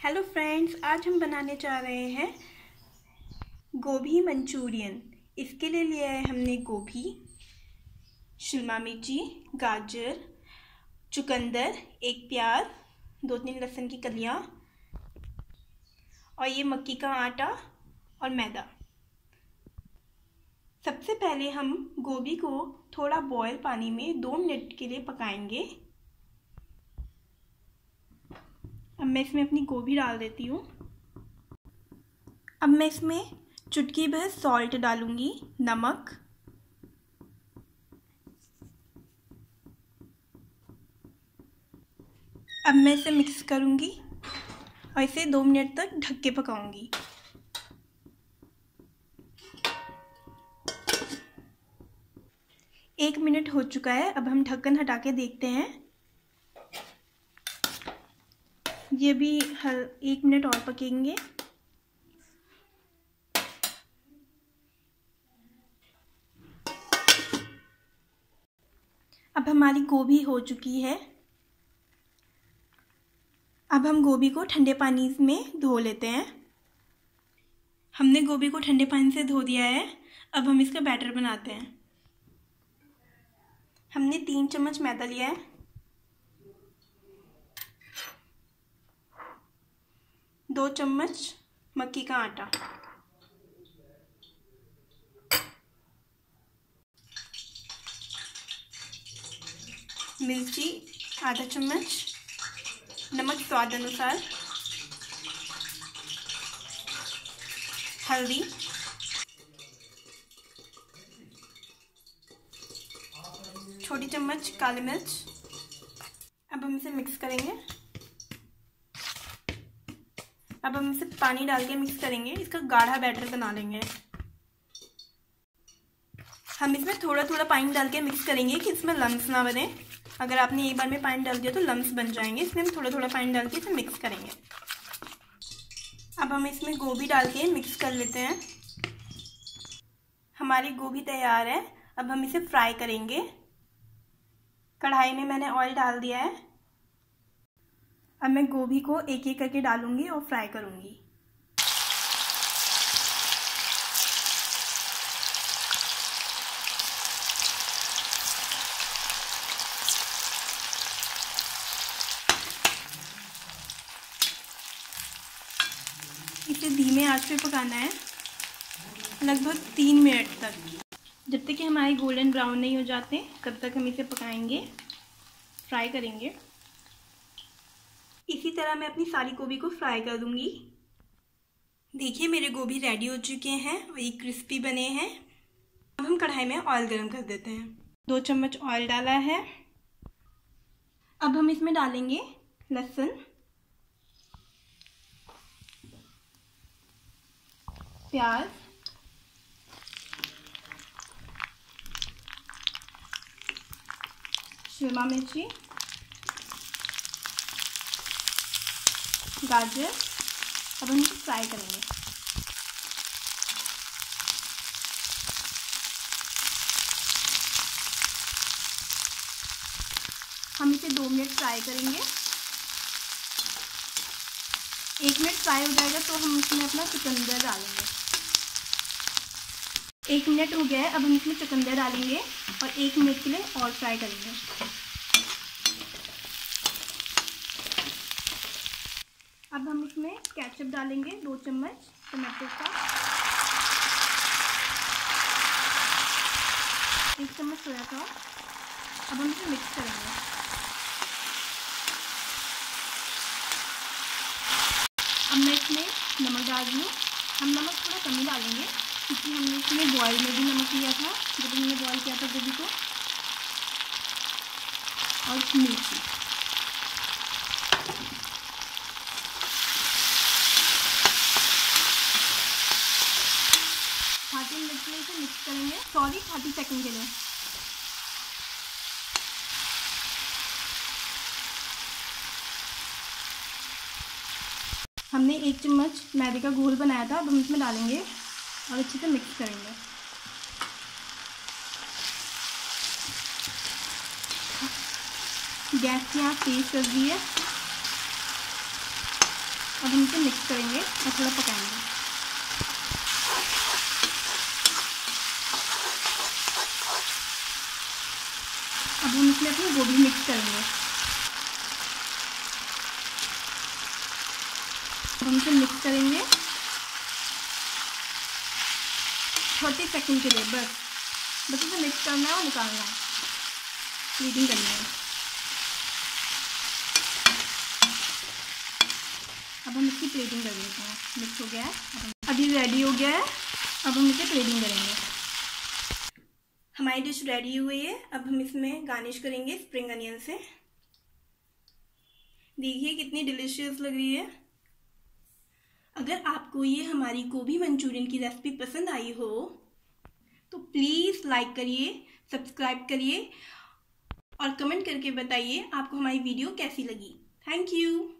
Hello friends, आज हम बनाने जा रहे हैं गोभी मंचूरियन। इसके लिए लिया है हमने गोभी, शिमला मिर्ची, गाजर, चुकंदर, एक प्याज, 2-3 लहसुन की कलियां और ये मक्की का आटा और मैदा। सबसे पहले हम गोभी को थोड़ा बॉयल पानी में 2 मिनट के लिए पकाएंगे। अब मैं इसमें अपनी गोभी डाल देती हूँ। अब मैं इसमें चुटकी भर सॉल्ट डालूंगी, नमक। अब मैं इसे मिक्स करूंगी और इसे 2 मिनट तक ढक के पकाऊंगी। एक मिनट हो चुका है। अब हम ढक्कन हटा के देखते हैं। ये भी 1 मिनट और पकेंगे। अब हमारी गोभी हो चुकी है। अब हम गोभी को ठंडे पानी में धो लेते हैं। हमने गोभी को ठंडे पानी से धो दिया है। अब हम इसका बैटर बनाते हैं। हमने 3 चम्मच मैदा लिया है, 2 चम्मच मक्की का आटा, मिर्ची आधा चम्मच, नमक स्वाद अनुसार, हल्दी, छोटी चम्मच काली मिर्च। अब हम इसे मिक्स करेंगे। अब हम इसे पानी डाल के मिक्स करेंगे। इसका गाढ़ा बैटर बना लेंगे। हम इसमें थोड़ा थोड़ा पानी डाल के मिक्स करेंगे कि इसमें लम्स ना बने। अगर आपने एक बार में पानी डाल दिया तो लम्स बन जाएंगे, इसलिए हम थोड़ा थोड़ा पानी डाल के इसे मिक्स करेंगे। अब हम इसमें गोभी डाल के मिक्स कर लेते हैं। हमारी गोभी तैयार है। अब हम इसे फ्राई करेंगे। कढ़ाई में मैंने ऑयल डाल दिया है। अब मैं गोभी को एक एक करके डालूंगी और फ्राई करूंगी। इसे धीमे आंच पे पकाना है लगभग 3 मिनट तक। जब तक कि हमारे गोल्डन ब्राउन नहीं हो जाते तब तक हम इसे पकाएंगे, फ्राई करेंगे। इसी तरह मैं अपनी सारी गोभी को फ्राई कर दूंगी। देखिए मेरे गोभी रेडी हो चुके हैं और ये क्रिस्पी बने हैं। अब हम कढ़ाई में ऑयल गरम कर देते हैं। 2 चम्मच ऑयल डाला है। अब हम इसमें डालेंगे लहसुन, प्याज, शिमला मिर्ची, गाजर। अब हम इसे फ्राई करेंगे। हम इसे 2 मिनट फ्राई करेंगे। 1 मिनट फ्राई हो जाएगा तो हम इसमें अपना चुकंदर डालेंगे। 1 मिनट हो गया है। अब हम इसमें चुकंदर डालेंगे और 1 मिनट के लिए और फ्राई करेंगे। अब हम इसमें केचप डालेंगे, 2 चम्मच टमाटो का, 1 चम्मच सोया सॉस। अब हम इसे मिक्स करेंगे। अब मैं इसमें नमक डाल दूँ। हम नमक थोड़ा कम ही डालेंगे क्योंकि हमने इसमें बॉयल में भी नमक लिया था जब हमने बॉयल किया था गोभी को। और मिर्ची। मिर्च में इसे मिक्स करेंगे 30 सेकंड के लिए। हमने 1 चम्मच मैदे का घोल बनाया था। अब हम इसमें डालेंगे और अच्छे से मिक्स करेंगे। गैस की आंच तेज कर दी है। अब हम इसे मिक्स करेंगे और थोड़ा पकाएंगे। अब हम इसमें अपनी गोभी मिक्स करेंगे। अब हम इसे मिक्स करेंगे 30 सेकंड के लिए, बस इसे मिक्स करना है और निकालना है, प्लेटिंग करनी है। अब हम इसकी प्लेटिंग कर लेते हैं। मिक्स हो गया है, अब ये रेडी हो गया है। अब हम इसे प्लेटिंग करेंगे। हमारी डिश रेडी हुई है। अब हम इसमें गार्निश करेंगे स्प्रिंग अनियन से। देखिए कितनी डिलीशियस लग रही है। अगर आपको ये हमारी गोभी मंचूरियन की रेसिपी पसंद आई हो तो प्लीज़ लाइक करिए, सब्सक्राइब करिए और कमेंट करके बताइए आपको हमारी वीडियो कैसी लगी। Thank you.